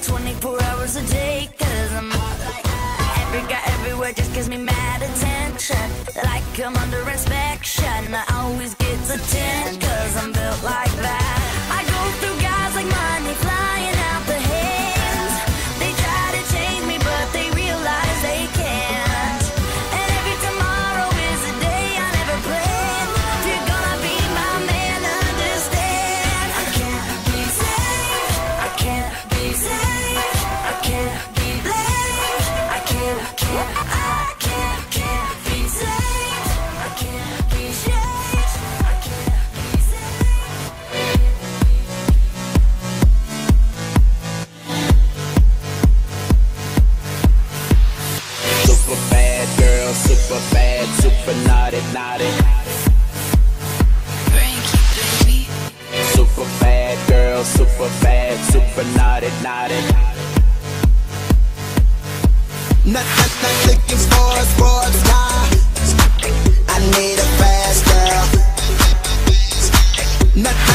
24 hours a day, 'cause I'm hot like that. Every guy everywhere just gives me mad attention, like I'm under inspection. I always get to 10, 'cause I'm built like that. I go through guys like money flying out the hands. They try to change me, but they realize they can't. And every tomorrow is a day I never planned. If you're gonna be my man, understand. I can't be saved, I can't be saved, I can't be blamed. I can't be saved, I can't be saved, I can't be saved. Super bad girl, super bad, super naughty, naughty. Frankie, baby. Super bad girl, super bad, super naughty, naughty. Not looking for a sports car. I need a fast girl. Not